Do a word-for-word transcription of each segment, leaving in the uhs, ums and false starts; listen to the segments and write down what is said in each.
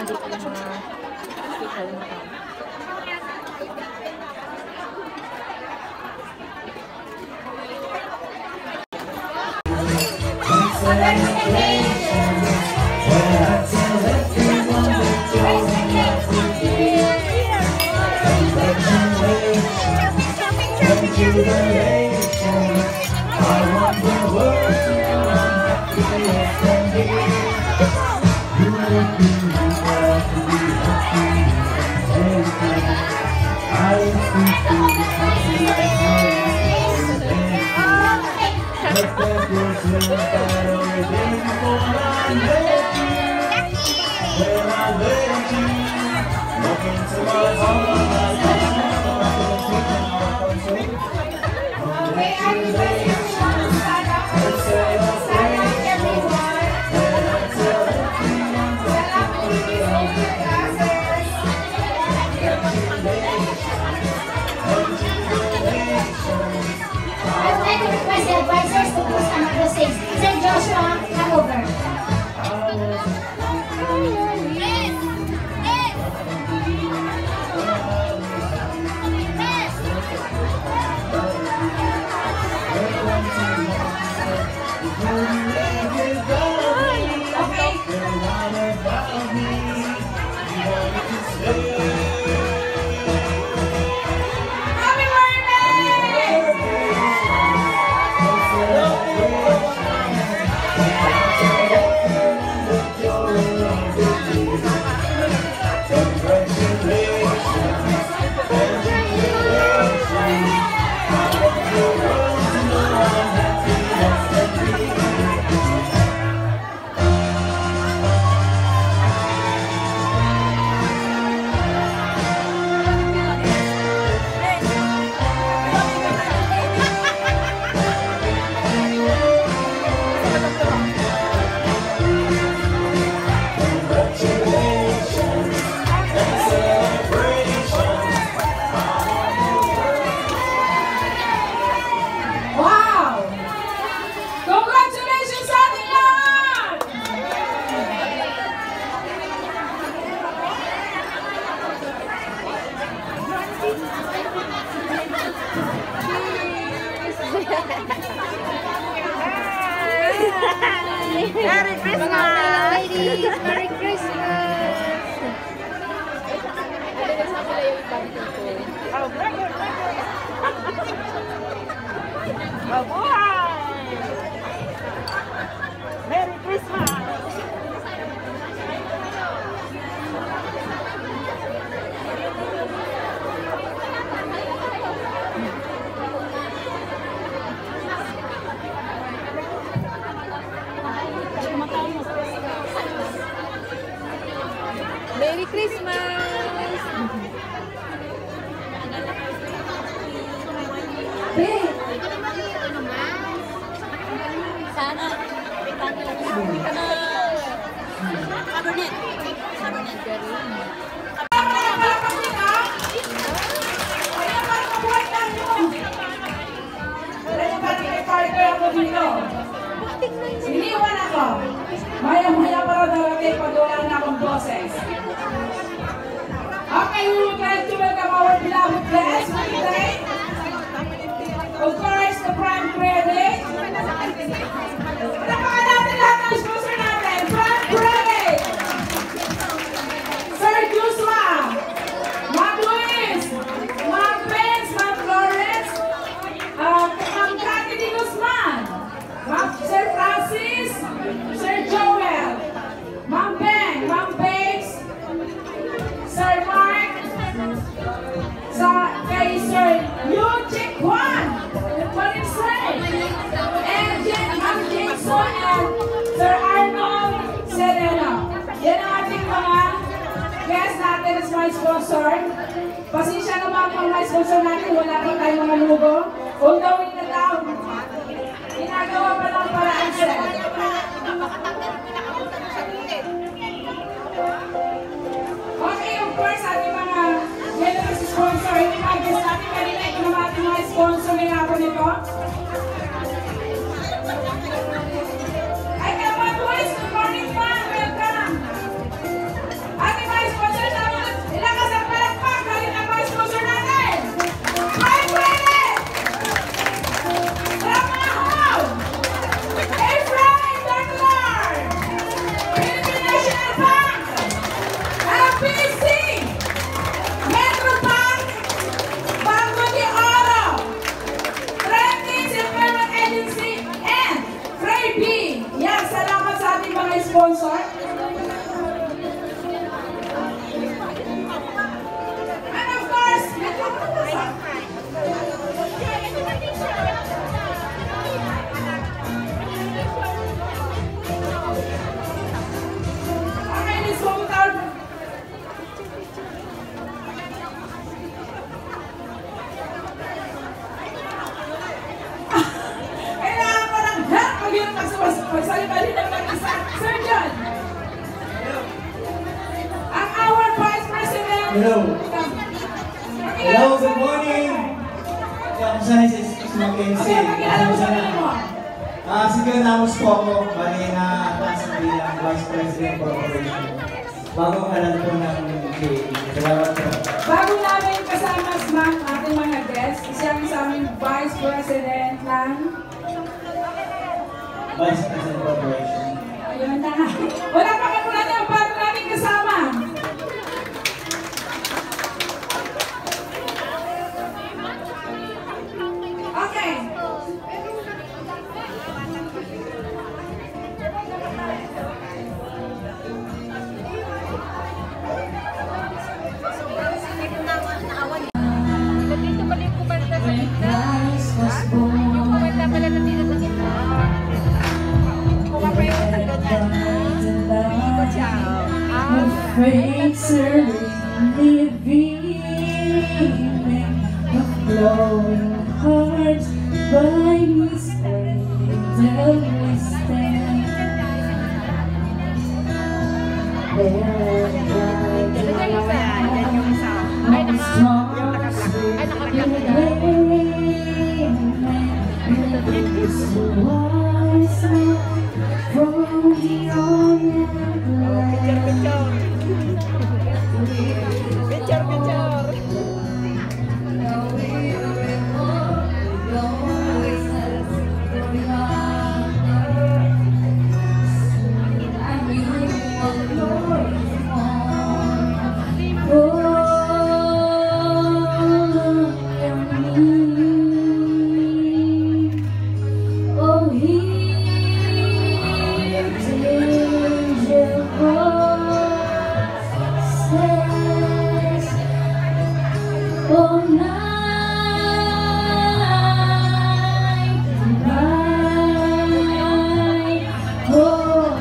Merry Christmas! Ladies! Merry Christmas! Oh, record, record! Mabuhay! Merry Christmas! Merry Christmas! Sana. Cabernet. Cabernet. Siniwan ako. Maya-maya para darating pag wala na akong boses. Okay, we would like to welcome our beloved guests for today. Of course, the prime credit. Napaka natin lahat ng sponsor natin. Prime credit. Sir Joshua, Ma'am Luis, Ma'am Vince, Ma'am Florence, uh, Ma'am Cathy Di Guzman, Ma'am Sir Francis, Sir Joel, Ma'am Ben, Ma'am Babes, Sir Mark, sa kay Sir Yuchik Juan, and Jen, Ma'am Jason, and Sir Arnold Sereno. Yan ang ating mga guests natin as my sponsor. Pasensya naman kung my sponsor natin, wala rin tayong mga lugo. Kung gawin na daw, ginagawa pa lang paraan sila. Okay, of course, ating mga generous sponsor. Yung mga guests natin kanina, ito naman ating mga sponsor na nga po nito. Ay, kaya mga boys, good morning, ma'am. Welcome. Ating Pagsali-bali na mag-isa. Sir John. Ang our Vice President. Hello. Hello, good morning. Kamusta na si Mackenzie? Okay, magkilala mo sa sarili mo. Ah, sige na po ako. Bali na taas bilang Vice President Corporation. Bagong halal po ng J A. Salamat po. Bago namin kasama smack ating mga guests, isang sa aming Vice President ng Vice President Corporation. ayun na. Wala pa kamulan yung bago namin kasama. Okay. Dito pala yung kumanta sa gitna. Yung kumanta pala na dito sa gitna. Mukha pa yung sa gitna. Iko siya. Ah. Fates are living, a flowing heart by His way till we stand. There Yan yung isa. Yan yung isa. Ay, naka... Ay, naka-black. from the old Picture, picture. Picture, picture. all night, night, all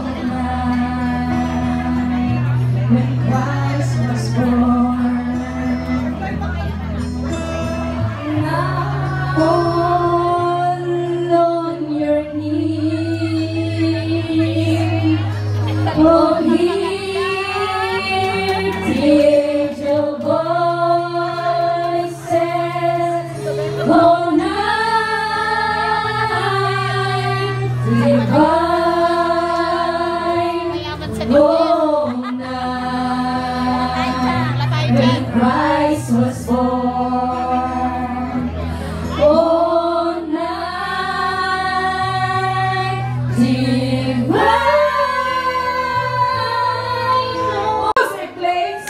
night, when Christ was born. Now all on your knees, oh, hear the angel voices, oh, night divine, oh, night when Christ was born, oh, night divine. Music, please.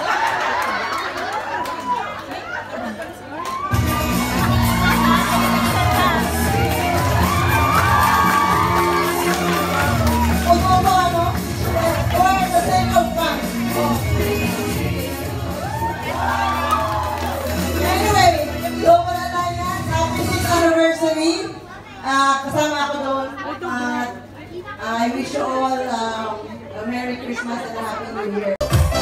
Anyway, local alliance, happy sixth anniversary. Ah, kasama ako doon. At I wish you all um, a Merry Christmas and a Happy New Year.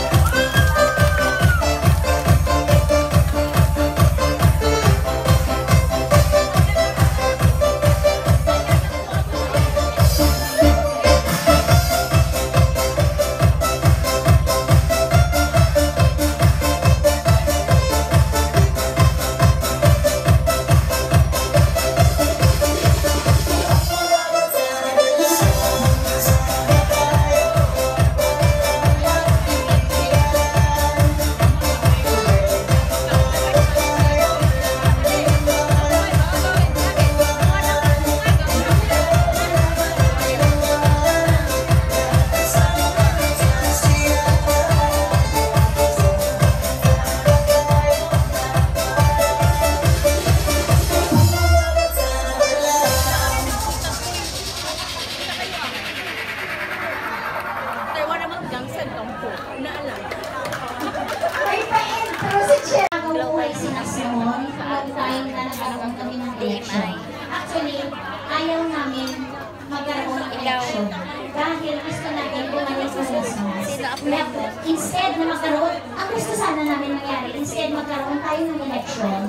Ay, pa-intro si Che. Nagawa ko ay sinasyon. Long time na nagkaroon kami ng election. Actually, ayaw namin magkaroon ng election. Dahil gusto natin bumalik sa Christmas. Instead na magkaroon, ang gusto sana namin mangyari, instead magkaroon tayo ng election.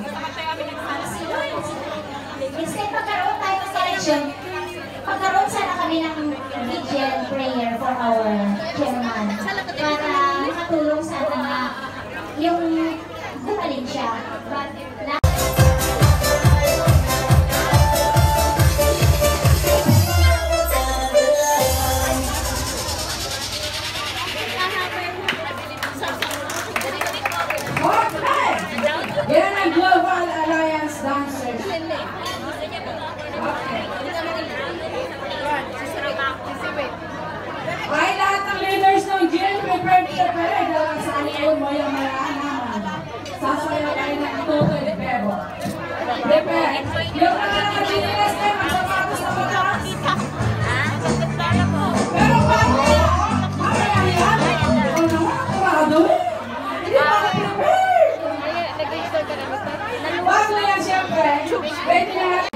Instead magkaroon tayo ng election, magkaroon sana kami ng our chairman para makatulong sana na yung gumaling siya. But, Okay! Yan ang Global Alliance Dancers. Okay. Ay, lahat ng leaders ng G L, prepare to prepare. Dahil sa likod mo yung mayaan naman. Sasayaw kayo ng tutoy de pebo. Prepare. Yung mga nakachinilas kayo, magsapatos na mataas. Pero bago, mamaya yan. Ikaw naman, kurado eh. Hindi pa ka-prepare. Bago yan, siyempre. Pwede na natin.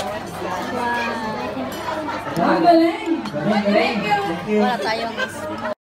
Ang galing! Thank you! Wala tayong